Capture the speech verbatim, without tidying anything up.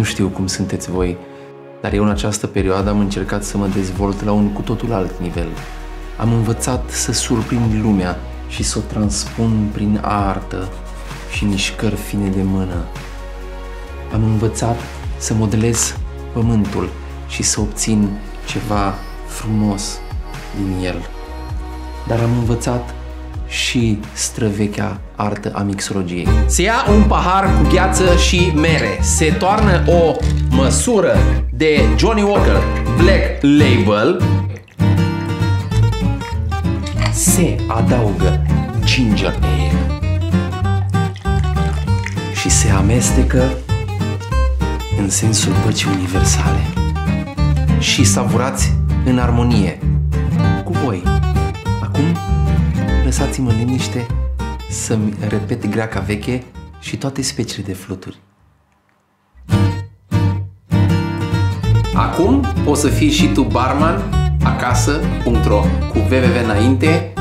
Nu știu cum sunteți voi, dar eu în această perioadă am încercat să mă dezvolt la un cu totul alt nivel. Am învățat să surprind lumea și să o transpun prin artă și mișcări fine de mână. Am învățat să modelez pământul și să obțin ceva frumos din el. Dar am învățat și străvechea artă a mixologiei. Se ia un pahar cu gheață și mere, se toarnă o măsură de Johnnie Walker Black Label, se adaugă ginger ale și se amestecă în sensul păcii universale și savurați în armonie cu voi. Acum lăsați-mă în liniște să-mi repet greaca veche și toate speciile de fluturi. Acum poți să fii și tu barman acasă punct ro cu www înainte